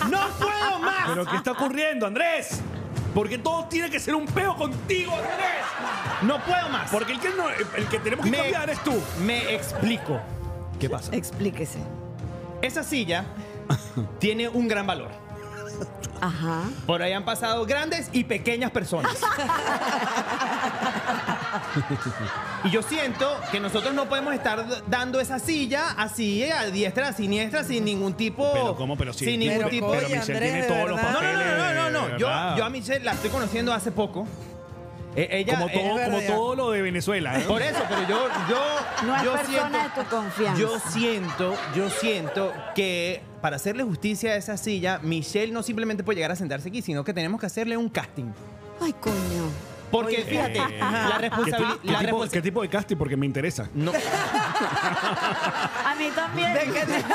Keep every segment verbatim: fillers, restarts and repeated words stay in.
¡No puedo más! ¿Pero qué está ocurriendo, Andrés? Porque todo tiene que ser un peo contigo, Andrés. ¡No puedo más! Porque el que, no, el que tenemos que Me- cambiar es tú. Me explico. ¿Qué pasa? Explíquese. Esa silla tiene un gran valor. Ajá. Por ahí han pasado grandes y pequeñas personas. Y yo siento que nosotros no podemos estar dando esa silla así, a diestra, a siniestra, sin ningún tipo... Pero ¿cómo? Pero sí. Sin ningún Pero, tipo... oye, Pero Michelle Andrés, tiene de todos los verdad. No, no, papeles. no, no, no, no. Yo, ¿verdad? yo a Michelle la estoy conociendo hace poco. Eh, ella, Como todo, eh, como verdad. todo lo de Venezuela, ¿eh? por eso, pero yo, yo, No es yo persona siento, de tu confianza. yo siento, yo siento que para hacerle justicia a esa silla, Michelle no simplemente puede llegar a sentarse aquí, sino que tenemos que hacerle un casting. Ay, coño. Porque Oye, fíjate, Eh, la ¿Qué, responsabilidad, ti- qué la tipo, responsa- qué tipo de casting? Porque me interesa. no, A mí también. ¿De qué te-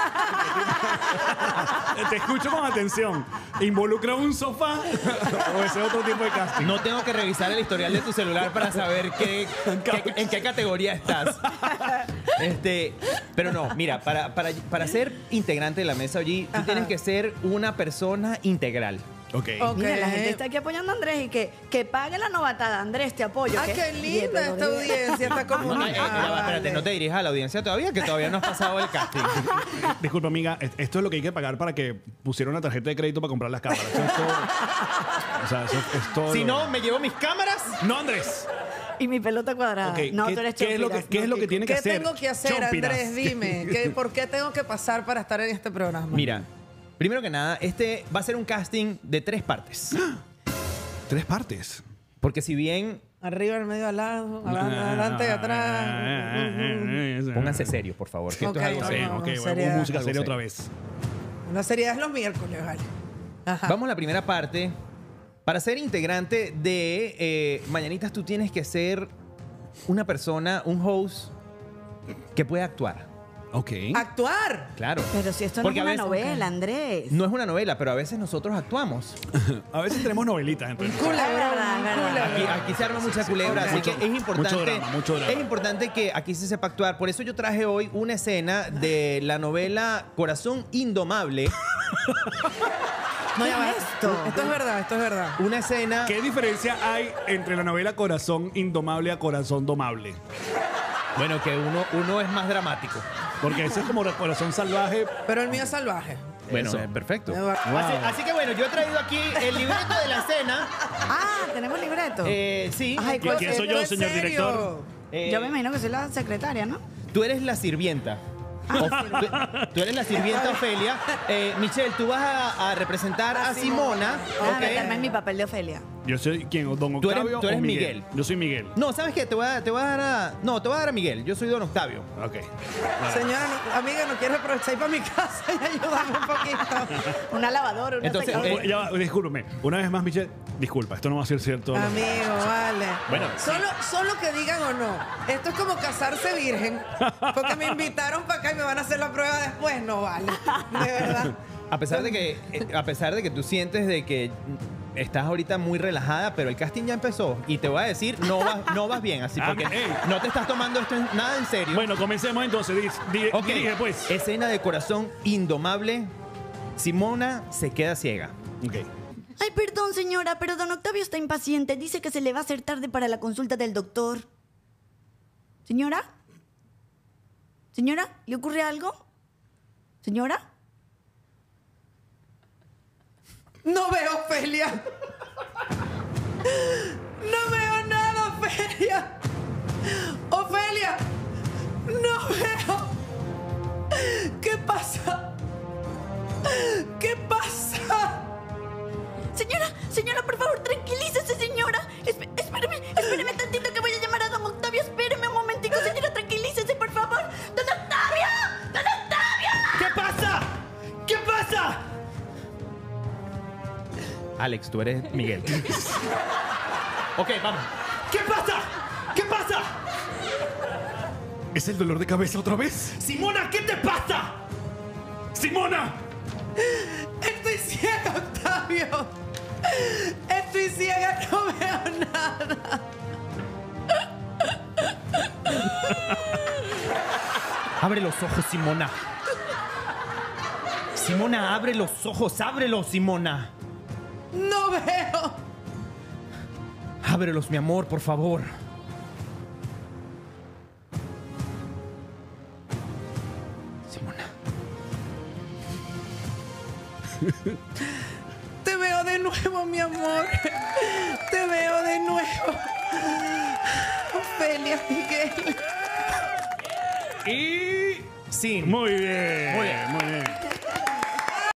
Te escucho con atención. ¿Involucra un sofá o ese otro tipo de casting? no tengo que revisar el historial de tu celular para saber qué, qué- en qué categoría estás. Este, pero no, mira, para, para, para ser integrante de la mesa allí, tú Ajá. tienes que ser una persona integral. Ok. Ok. Mira, la gente está aquí apoyando a Andrés y que, que pague la novatada. Andrés, te apoyo. Ah, ¿qué? qué Oye, linda pero esta de- audiencia, esta No, no, eh, comunidad. ya va, espérate, no te dirijas a la audiencia todavía, que todavía no has pasado el casting. Disculpa, amiga, es- esto es lo que hay que pagar para que pusiera una tarjeta de crédito para comprar las cámaras. Eso es todo. O sea, eso es todo. Si lo- no, me llevo mis cámaras. No, Andrés. Y mi pelota cuadrada. Ok, No, ¿qué- tú eres qué es lo que- Chompiras, qué es no, lo que Kiko. tiene que ¿Qué hacer? tengo que hacer, Chompiras. Andrés? Dime. ¿Qué- ¿Por qué tengo que pasar para estar en este programa? Mira, primero que nada, este va a ser un casting de tres partes. Tres partes. Porque si bien... Arriba, al medio, al lado, adelante, adelante y atrás. Pónganse serios, por favor, que esto Ok, es algo no, serio. no. Ok, bueno, seriedad. con música Algo seria serio. otra vez. La seriedad es los miércoles, vale. Ajá. Vamos a la primera parte. Para ser integrante de eh, Mañanitas, tú tienes que ser una persona, un host que puede actuar. Ok. Actuar. Claro. Pero si esto Porque no a es una veces- novela, Andrés. No es una novela, pero a veces nosotros actuamos. A veces tenemos novelitas. Entonces. Culebrón, Es verdad, es verdad. culebrón. Aquí, aquí se arma mucha culebra, así Mucho- que es importante, mucho drama, mucho drama. es importante que aquí se sepa actuar. Por eso yo traje hoy una escena de la novela Corazón Indomable. No, ¿Qué ya va. es esto? Esto es verdad, esto es verdad. Una escena... ¿Qué diferencia hay entre la novela Corazón Indomable a Corazón Domable? Bueno, que uno, uno es más dramático. Porque ese es como Corazón Salvaje. Pero el mío es salvaje. Bueno, Eso. eh, perfecto. Wow. Así, así que bueno, yo he traído aquí el libreto de la escena. Ah, tenemos libreto. Eh, sí. Ay, ¿Quién, quién soy yo, ¿En señor serio? director? Eh, Yo me imagino que soy la secretaria, ¿no? Tú eres la sirvienta. O- tú, tú eres la sirvienta Ofelia. Eh, Michelle, tú vas a, a representar a Simona. Ah, ¿ok? meterme en mi papel de Ofelia. Yo soy quién, Don Tú eres- Octavio tú eres o Miguel? Miguel. Yo soy Miguel. No, ¿sabes qué? Te voy, a, te voy a dar a... No, te voy a dar a Miguel. Yo soy Don Octavio. Ok. Señora, no- amiga, ¿no quieres aprovechar y ir para mi casa y ayudarme un poquito? Una lavadora, una Entonces, secadora. eh, Ya va, discúlpeme. Una vez más, Michelle. Disculpa, esto no va a ser cierto. ¿no? Amigo, vale. Bueno, solo, solo que digan o no. Esto es como casarse virgen. Porque me invitaron para acá y me van a hacer la prueba después. No vale. De verdad. a pesar de que, eh, a pesar de que tú sientes de que estás ahorita muy relajada, pero el casting ya empezó y te voy a decir, no vas, no vas bien, así Ah, porque ey. no te estás tomando esto en- nada en serio. Bueno, comencemos entonces. Di- di- Ok. Dirige, pues. Escena de Corazón Indomable. Simona se queda ciega. Ok. Ay, perdón, señora, pero don Octavio está impaciente. Dice que se le va a hacer tarde para la consulta del doctor. ¿Señora? ¿Señora? ¿Le ocurre algo? ¿Señora? No veo Ofelia. No veo nada, Ofelia. Ofelia. No veo. ¿Qué pasa? ¿Qué pasa? Señora, señora, por favor, tranquilícese, señora. Esp- espéreme, espéreme tantito que voy a llamar a don Octavio. Espéreme un momentico, señora, tranquilícese, por favor. ¡Don Octavio! ¡Don Octavio! ¿Qué pasa? ¿Qué pasa? Alex, tú eres Miguel. Ok, vamos. ¿Qué pasa? ¿Qué pasa? ¿Es el dolor de cabeza otra vez? Simona, ¿qué te pasa? ¡Simona! Estoy ciega, Octavio. Estoy ciega, no veo nada. Abre los ojos, Simona. Simona, abre los ojos, ábrelos, Simona. No veo. Ábrelos, mi amor, por favor. Simona. Te veo de nuevo, mi amor. Te veo de nuevo. Ofelia, Miguel. Y... Sí. Muy bien. Muy bien. Muy bien.